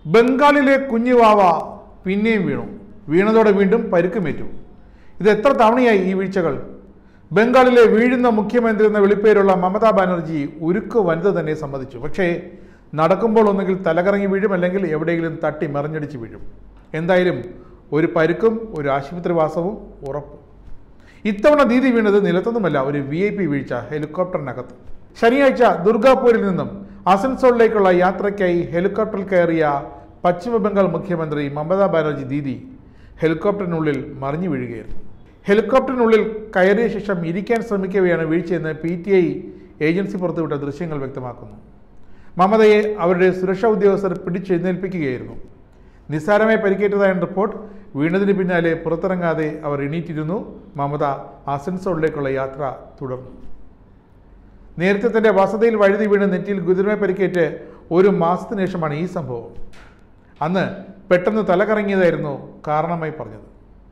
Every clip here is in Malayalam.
ബംഗാളിലെ കുഞ്ഞുവാവ പിന്നെയും വീണതോടെ വീണ്ടും പരുക്കുമേറ്റു. ഇത് എത്ര തവണയായി ഈ വീഴ്ചകൾ? ബംഗാളിലെ വീഴുന്ന മുഖ്യമന്ത്രി എന്ന വിളിപ്പേരുള്ള മമതാ ബാനർജി ഉരുക്ക് വനിത തന്നെ സമ്മതിച്ചു. പക്ഷേ നടക്കുമ്പോൾ ഒന്നുകിൽ തലകറങ്ങി വീഴും, അല്ലെങ്കിൽ എവിടെയെങ്കിലും തട്ടി മറിഞ്ഞടിച്ച് വീഴും. എന്തായാലും ഒരു പരുക്കും ഒരു ആശുപത്രിവാസവും ഉറപ്പ്. ഇത്തവണ ദീദി വീണത് നിലത്തൊന്നുമല്ല, ഒരു VIP വീഴ്ച ഹെലികോപ്റ്ററിനകത്ത്. ശനിയാഴ്ച ദുർഗാപൂരിൽ നിന്നും അസൻസോളിലേക്കുള്ള യാത്രയ്ക്കായി ഹെലികോപ്റ്ററിൽ കയറിയ പശ്ചിമ ബംഗാൾ മുഖ്യമന്ത്രി മമതാ ബാനർജി ദീദി ഹെലികോപ്റ്ററിനുള്ളിൽ മറിഞ്ഞു വീഴുകയായിരുന്നു. ഹെലികോപ്റ്ററിനുള്ളിൽ കയറിയ ശേഷം ഇരിക്കാൻ ശ്രമിക്കവെയാണ് വീഴ്ചയെന്ന് PTI ഏജൻസി പുറത്തുവിട്ട ദൃശ്യങ്ങൾ വ്യക്തമാക്കുന്നു. മമതയെ അവരുടെ സുരക്ഷാ ഉദ്യോഗസ്ഥർ പിടിച്ചെഴുന്നേൽപ്പിക്കുകയായിരുന്നു. നിസ്സാരമായി പരിക്കേറ്റതായാണ് റിപ്പോർട്ട്. വീണതിന് പിന്നാലെ പുറത്തിറങ്ങാതെ അവർ എണീറ്റിരുന്നു. മമത ആസൻസോളിലേക്കുള്ള യാത്ര തുടർന്നു. നേരത്തെ തന്റെ വസതിയിൽ വഴുതി വീണ് നെറ്റിയിൽ ഗുരുതരമായി പരിക്കേറ്റ് ഒരു മാസത്തിന് ശേഷമാണ് ഈ സംഭവം. അന്ന് പെട്ടെന്ന് തലകറങ്ങിയതായിരുന്നു കാരണമായി പറഞ്ഞത്.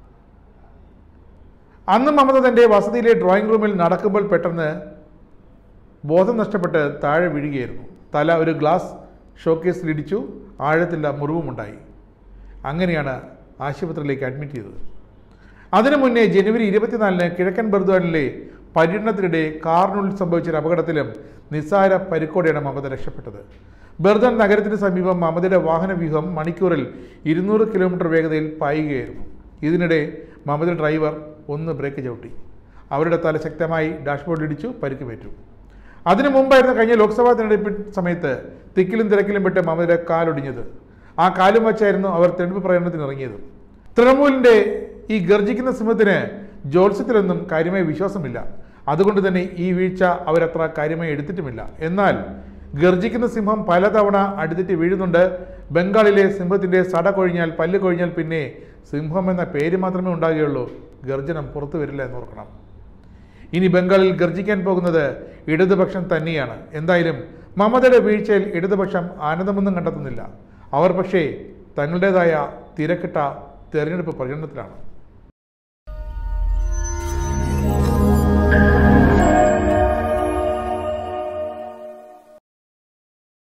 അന്ന് മമത തന്റെ വസതിയിലെ ഡ്രോയിങ് റൂമിൽ നടക്കുമ്പോൾ പെട്ടെന്ന് ബോധം നഷ്ടപ്പെട്ട് താഴെ വീഴുകയായിരുന്നു. തല ഒരു ഗ്ലാസ് ഷോക്കേസിൽ ഇടിച്ചു, ആഴത്തിലുള്ള മുറിവുമുണ്ടായി. അങ്ങനെയാണ് ആശുപത്രിയിലേക്ക് അഡ്മിറ്റ് ചെയ്തത്. അതിനു മുന്നേ ജനുവരി 24-ന് കിഴക്കൻ ബർദ്വാനിലെ പര്യടനത്തിനിടെ കാറിനുള്ളിൽ സംഭവിച്ചൊരു അപകടത്തിലും നിസ്സാര പരിക്കോടെയാണ് മമത രക്ഷപ്പെട്ടത്. ബർദ്വാൻ നഗരത്തിന് സമീപം മമതയുടെ വാഹനവ്യൂഹം മണിക്കൂറിൽ 200 കിലോമീറ്റർ വേഗതയിൽ പായുകയായിരുന്നു. ഇതിനിടെ മമതയുടെ ഡ്രൈവർ ഒന്ന് ബ്രേക്ക് ചവിട്ടി. അവരുടെ തല ശക്തമായി ഡാഷ്ബോർഡിൽ ഇടിച്ചു, പരിക്കുപേറ്റു. അതിനു മുമ്പായിരുന്നു കഴിഞ്ഞ ലോക്സഭാ തെരഞ്ഞെടുപ്പ് സമയത്ത് തിക്കിലും തിരക്കിലും പെട്ട് മമതയുടെ കാലൊടിഞ്ഞത്. ആ കാലും വച്ചായിരുന്നു അവർ തെരഞ്ഞെടുപ്പ് പ്രകടനത്തിന് ഇറങ്ങിയത്. തൃണമൂലിന്റെ ഈ ഗർജിക്കുന്ന സിംഹത്തിന് ജോത്സ്യത്തിലൊന്നും കാര്യമായ വിശ്വാസമില്ല. അതുകൊണ്ട് തന്നെ ഈ വീഴ്ച അവരത്ര കാര്യമായി എടുത്തിട്ടുമില്ല. എന്നാൽ ഗർജിക്കുന്ന സിംഹം പലതവണ അടിതെറ്റി വീഴുന്നുണ്ട്. ബംഗാളിലെ സിംഹത്തിന്റെ സട കൊഴിഞ്ഞാൽ, പല്ല് കൊഴിഞ്ഞാൽ പിന്നെ സിംഹം എന്ന പേര് മാത്രമേ ഉണ്ടാകുകയുള്ളൂ. ഗർജനം പുറത്തു വരില്ല എന്നോർക്കണം. ഇനി ബംഗാളിൽ ഗർജിക്കാൻ പോകുന്നത് ഇടതുപക്ഷം തന്നെയാണ്. എന്തായാലും മമതയുടെ വീഴ്ചയിൽ ഇടതുപക്ഷം ആനന്ദമൊന്നും കണ്ടെത്തുന്നില്ല. അവർ പക്ഷേ തങ്ങളുടേതായ തിരക്കിട്ട തെരഞ്ഞെടുപ്പ് പ്രചരണത്തിലാണ്.